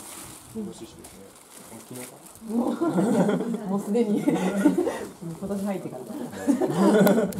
イノシシですね。昨日か。 もうすでに今年入ってから。